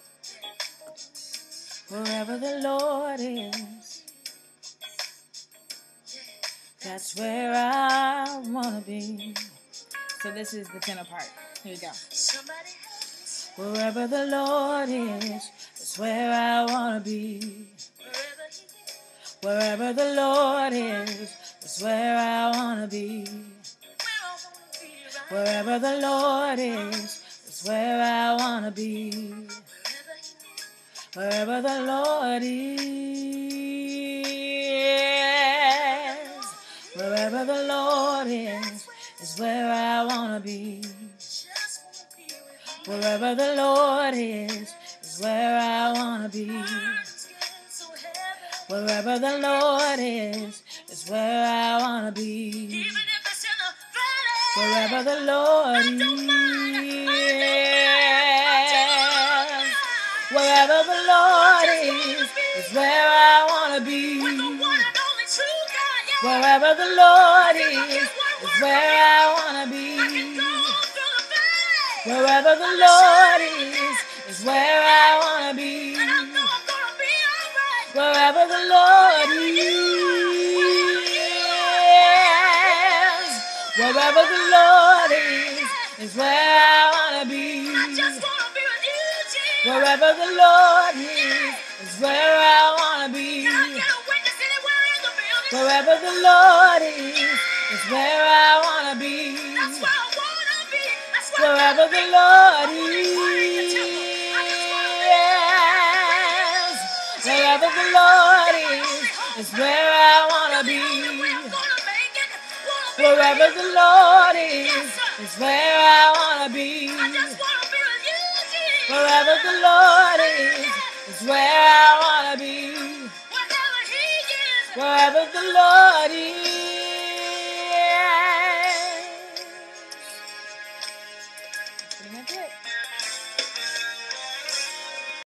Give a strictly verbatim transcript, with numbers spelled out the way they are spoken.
Wherever the Lord is, that's where I wanna be. So this is the tenor part. Here we go. Wherever the Lord is, that's where I wanna be. Wherever the Lord is, that's where I wanna be. Wherever the Lord is, that's where I wanna be. Wherever the Lord is, wherever the Lord is, is where I wanna be. Wherever the Lord is, is where I wanna be. Wherever the Lord is, is where I wanna be. Wherever the Lord is, wherever the Lord is, is where I wanna be. Wherever the Lord is, is where I wanna be. Wherever the Lord is, is where I wanna be. Wherever the Lord is, wherever the Lord is, is where I wanna be. Wherever the Lord is, is where I wanna be. Wherever the Lord is, is where I wanna be. Wherever the Lord is, wherever the Lord is, is where I wanna be. Wherever the Lord is, is where I wanna be. Wherever the Lord is, is where I wanna be. Wherever the Lord is. Pretty much it.